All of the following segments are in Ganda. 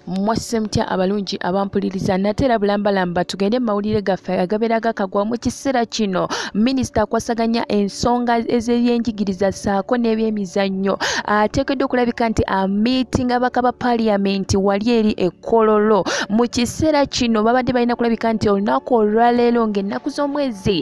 Mwasemtya abalungi abampuliriza natera bulambalamba tugende mawulire gaffe agabera gakagwa mu kiseera kino. Minisita akwasaganya ensonga ez'ebyenjigiriza ssaako n'ebyemizannyo ateekeddwa okulabika nti amiitinga ababaka ba paaliyamenti wali eri ekololo. Mu kiseera kino babadde balina kulabika nti olunaku olwaleero ng'ennaku z'omwezi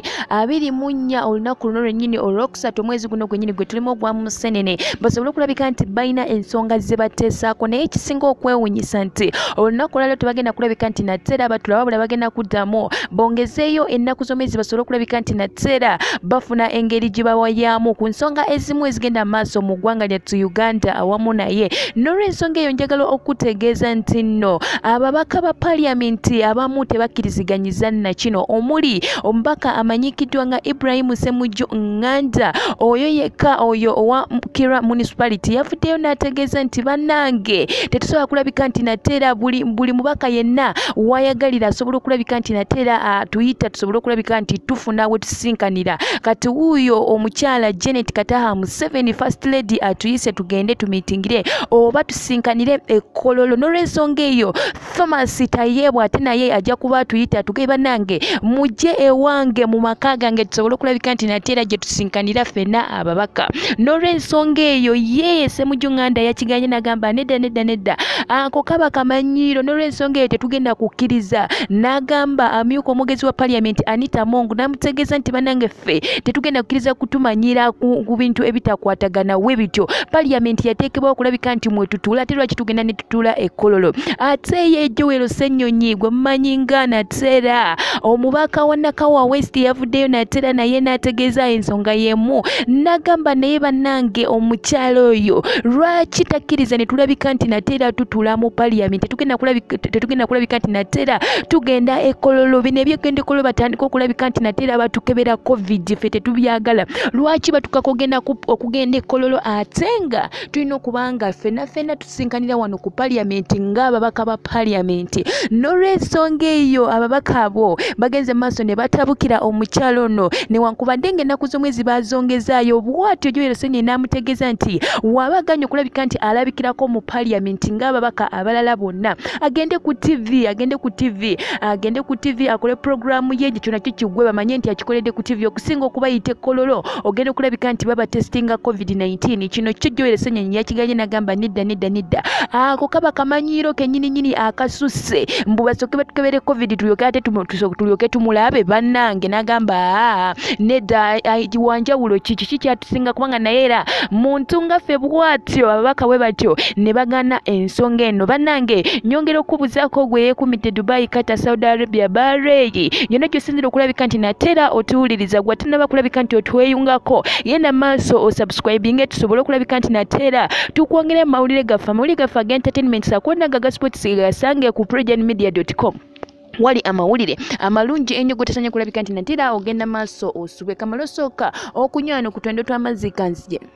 24 olunaku luno lwennyini olwokusatu omwezi guno gwennyini gwe tulimu ogwa Museveni basobole okulabika nti balina ensonga ze bateesaako, naye ekisinga okwewuunyisa nti olunaku olwaleero tebagenda kulabika nti natera batula wabula bagenda kuddamu bongezeeyo ennaku z'omwezi basobole okulabika nti natera bafuna engeri gye bawayaamu ku nsonga ezimu ezigenda maaso mu ggwanga lyattu Uganda awamu naye. N'olw'ensonga eyo njagala okutegeeza nti nno ababaka ba paaliyamenti abamu tebakkiriziganyiza na kino, omuli omubaka amanyikiddwa nga Ibrahim Ssemujju Nganda oyo yekka oyo owa Mukyala municipality yavuddeyo n'ategeeza nti bannange tetusobola kulabika nti natera buli mubaka yenna wayagalira asobola okulabika nti natera tuyita tusobole okulabika nti tufuna we tusinkanira. Kati wuuyo omukyala Janet Kataha Museveni first lady atuyise tugende tumitingire oba tusinkanire ekololo. N'olw'ensonga eyo Thomas Tayebwa ate naye ajja kuba atuyita tuge bannange mujje ewange mu maka gange tusobole okulabika nti natera gye tusinkanira ffenna ababaka. N'olw'ensonga eyo ye Ssemujju Nganda yakiganye n'agamba nedda ako kaba kamanyiiro. N'olw'ensonga eyo tetugenda kukkiriza, n'agamba amyuka omwogezi wa paaliyamenti Anita Mongo n'amutegeeza nti bannange ffe tetugenda kukkiriza kutumanyira ku bintu ebitakwatagana we bityo. Paaliyamenti yateekebwa okulabika nti mwe tutuula ate lwaki tugenda ne tutuula ekololo. Ate ye Joel Senyonyi gwe mumanyi nga natera omubaka wa Nakawa West yavuddeyo natera naye n'ategeeza ensonga yemu, n'agamba naye bannange omukyalo oyo lwaki takkiriza ne tulabika nti natera tutuula mu paaliyamenti tetugenda kulabika nti natera tugenda ekololo. Bino ebyogenda ekololo batandika okulabika nti natera batukebera covid ffe tetubyagala. Lwaki batukako okugenda ekololo ate nga tulina okubanga ffenna tusinkanira wano ku paaliyamenti ng'ababaka ba paaliyamenti. N'olw'ensonga eyo ababaka abo bagenze maaso ne batabukira omukyalo ono newankubadde ng'ennaku z'omwezi bazongezaayo. Bw'atyo Joel Senyonyi n'amutegeeza nti wabaganya okulabika nti alabikirako mu paaliyamenti ng'ababaka abalala bonna agende ku TV akole programu ye gye kyonna kigwe bamanye nti akikoledde ku TV okusinga okubayita ekololo ogenda okulabika nti baba testinga covid-19. Kino kyo Joel Senyonyi yakiganye n'agamba nedda ako kaba kamanyiiro kennyini akasusse mbu basooke batukebere covid tulyoke ate tulyoke tumulabe bannange. N'agamba nedda wanjawulo kiki kyatusinga kubanga naye era muntu nga ffe bwatyo ababaka bwe batyo ne bagana ensonga eno. Bannange nyongera okubuzaako gwe yeekuumidde Dubai, Kataha, Saudi Arabia, Bahrain yonna gy'osinzira okulabika nti natera otuwuliriza gwe atanaba kulabika nti otweyungako yenda maaso osubscribinge tusobole okulabika nti natera tukwongere mawulire gaffe ag'entertainment saakona gaga sports gasange ku projournmedia.com wali amawulire amalungi ennyo gotasanya kulabika nti natera ogenda maaso osubwe. Kamalo sooka okunywa no ku twendo tw'amazzi kanzije.